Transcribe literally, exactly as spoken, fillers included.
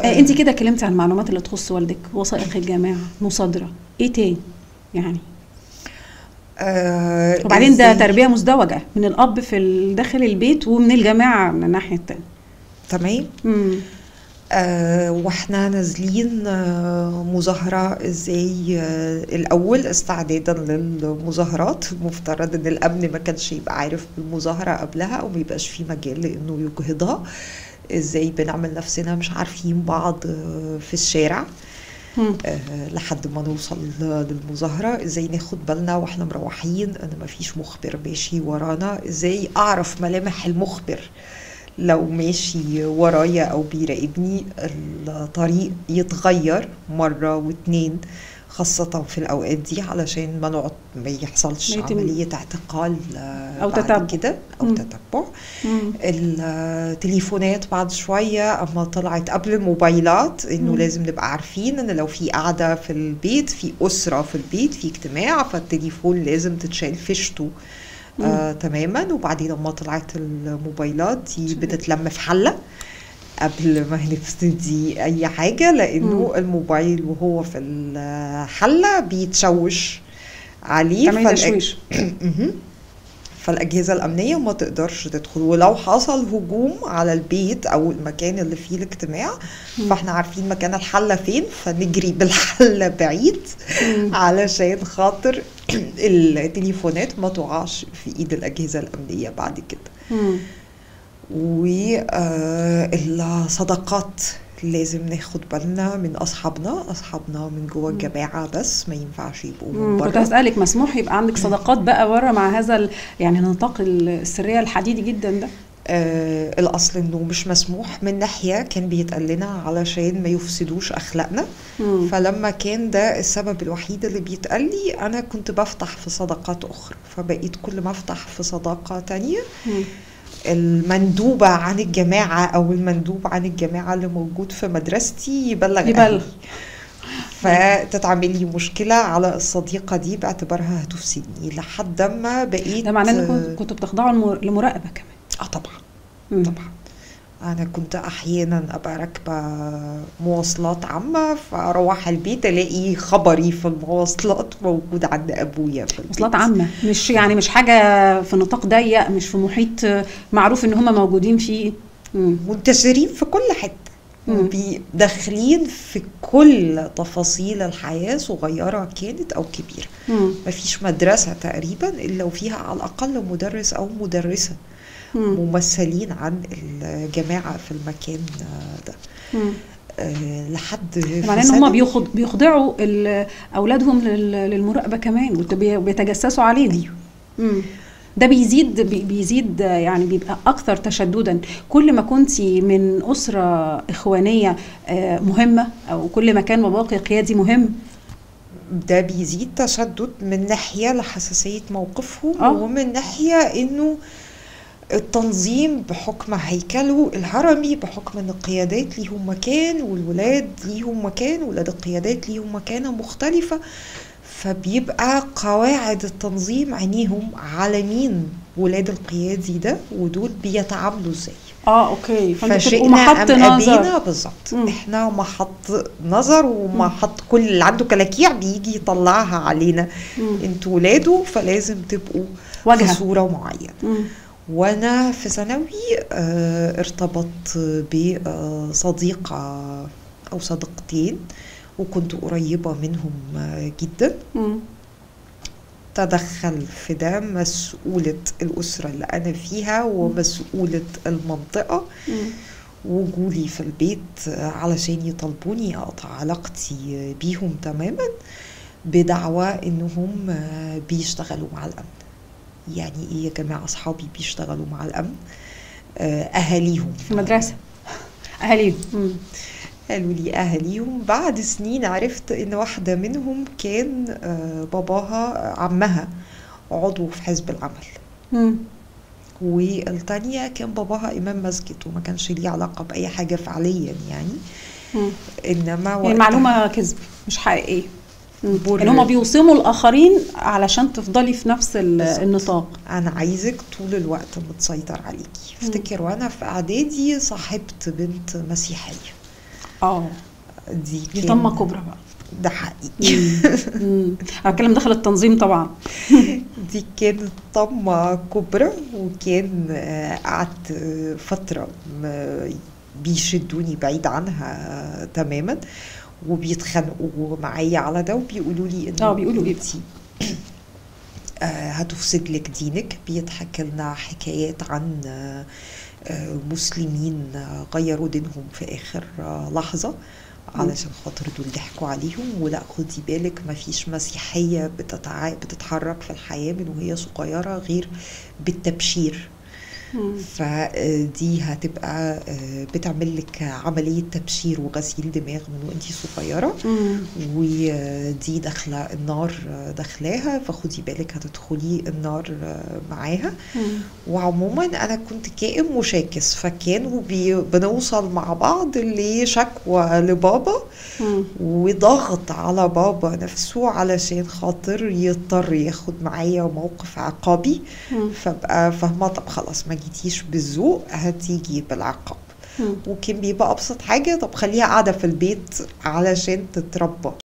آه انت كده اتكلمتي عن المعلومات اللي تخص والدك، وثائق الجامعه، مصادره، ايه تاني يعني؟ آه وبعدين ده تربيه مزدوجه من الاب في داخل البيت ومن الجامعه من الناحيه التانيه. تمام. آه واحنا نازلين آه مظاهرة ازاي، آه الاول استعدادا للمظاهرات المفترض ان الامن ما كانش يبقى عارف بالمظاهرة قبلها او ما يبقاش في مجال لانه يجهضها. ازاي بنعمل نفسنا مش عارفين بعض آه في الشارع آه لحد ما نوصل للمظاهرة. ازاي ناخد بالنا واحنا مروحين ان ما فيش مخبر ماشي ورانا. ازاي اعرف ملامح المخبر لو ماشي ورايا او بيراقبني. الطريق يتغير مرة واتنين خاصة في الاوقات دي علشان ما نقعد ما يحصلش عملية اعتقال او تتبع كده او مم. تتبع. التليفونات بعد شوية اما طلعت قبل الموبايلات انه مم. لازم نبقى عارفين ان لو في قاعدة في البيت، في اسرة في البيت، في اجتماع، فالتليفون لازم تتشال فيشته آه، تماما. وبعدين لما طلعت الموبايلات دي بتتلم في حلة قبل ما نبتدي اي حاجة، لانه مم. الموبايل وهو في الحلة بيتشوش عليه فالأج... فالاجهزة الامنية ما تقدرش تدخل. ولو حصل هجوم على البيت او المكان اللي فيه الاجتماع مم. فاحنا عارفين مكان الحلة فين، فنجري بالحلة بعيد مم. علشان خاطر التليفونات ما تقعش في ايد الاجهزة الامنية بعد كده. والصداقات لازم ناخد بالنا من اصحابنا اصحابنا من جوه الجماعه بس، ما ينفعش يبقوا من بره. كنت هسألك مسموح يبقى عندك صداقات بقى بره مع هذا ال... يعني نطاق السريه الحديدي جدا ده؟ آه الاصل انه مش مسموح. من ناحيه كان بيتقال لنا علشان ما يفسدوش اخلاقنا، مم. فلما كان ده السبب الوحيد اللي بيتقال لي انا كنت بفتح في صداقات اخرى، فبقيت كل ما افتح في صداقه تانية مم. المندوبة عن الجماعة أو المندوب عن الجماعة اللي موجود في مدرستي يبلغ أهلي، فتتعمل لي مشكلة على الصديقة دي باعتبارها هتفسدني لحد ما بقيت. ده معناه أنكم كنتوا بتخضعوا لمراقبة كمان؟ آه طبعا مم. طبعا. أنا كنت أحيانا أبقى راكبة مواصلات عامة فأروح البيت ألاقي خبري في المواصلات موجود عند أبويا في البيت. مواصلات عامة، مش يعني مش حاجة في نطاق ضيق، مش في محيط معروف إن هم موجودين فيه، منتشرين في كل حتة، داخلين في كل تفاصيل الحياة صغيرة كانت أو كبيرة. مم. مفيش مدرسة تقريبا إلا وفيها على الأقل مدرس أو مدرسة ممثلين عن الجماعة في المكان ده. أه لحد معناه ان هم بيخض بيخضعوا اولادهم للمراقبه كمان وبيتجسسوا عليهم. امم ده بيزيد بيزيد يعني بيبقى اكثر تشددا كل ما كنتي من اسره اخوانيه مهمه، او كل ما كان مباقي قيادي مهم. ده بيزيد تشدد من ناحيه لحساسيه موقفهم، أوه. ومن ناحيه انه التنظيم بحكم هيكله الهرمي، بحكم ان القيادات ليهم مكان والولاد ليهم مكان، ولاد القيادات ليهم مكانة مختلفة، فبيبقى قواعد التنظيم عينيهم على مين ولاد القيادي ده ودول بيتعاملوا ازاي. اه اوكي، فشئنا محط نظر بالظبط. احنا محط نظر ومحط كل اللي عنده كلاكيع بيجي يطلعها علينا. مم. انتوا ولاده فلازم تبقوا وجهة. في صورة معينة. مم. وانا في ثانوي اه ارتبطت بصديقة او صديقتين وكنت قريبة منهم جدا. م. تدخل في ده مسؤولة الأسرة اللي أنا فيها ومسؤولة المنطقة، م. وجولي في البيت علشان يطلبوني أقطع علاقتي بيهم تماما بدعوى إنهم بيشتغلوا مع الأمن. يعني إيه يا جماعة؟ أصحابي بيشتغلوا مع الأمن، أهاليهم في المدرسة أهاليهم قالوا لي أهاليهم. بعد سنين عرفت إن واحدة منهم كان باباها عمها عضو في حزب العمل، م. والتانية كان باباها إمام مسجد وما كانش ليه علاقة بأي حاجة فعليا يعني. م. إنما المعلومة كذب مش حقيقية، إن هما بيوصموا الآخرين علشان تفضلي في نفس النطاق. أنا عايزك طول الوقت متسيطر عليكي. افتكر وأنا في إعدادي صاحبت بنت مسيحية اه دي دي كان طمه كبرى بقى. ده حقيقي. امم انا بتكلم داخل التنظيم طبعا. دي كانت طمة كبرى، وكان آه، قعدت آه، فترة م- بيشدوني بعيد عنها تماما، وبيتخانقوا معايا على ده وبيقولوا لي اه انه بيقولوا ايه بقى؟ انتي آه، هتفسد لك دينك. بيتحكى لنا حكايات عن آه، آه، مسلمين آه، غيروا دينهم في آخر آه، لحظة مم. علشان خاطر دول ضحكوا عليهم. ولا خدي بالك مفيش مسيحية بتتع... بتتحرك في الحياة من وهي صغيرة غير بالتبشير. مم. فدي هتبقى آه، بتعمل لك عملية تبشير وغسيل دماغ من وانتي صغيرة، مم. ودي داخلة النار آه، داخلاها، فخدي بالك هتدخلي النار آه، معاها. مم. وعموما انا كنت كائن مشاكس، فكانوا بي- بنوصل مع بعض لشكوى لبابا مم. وضغط على بابا نفسه علشان خاطر يضطر ياخد معايا موقف عقابي. مم. فبقى فاهمة طب خلاص ما جيتيش بالذوق هتيجي بالعقاب. مم. وكان بيبقى ابسط حاجة طب خليها قاعدة في البيت علشان تتربى.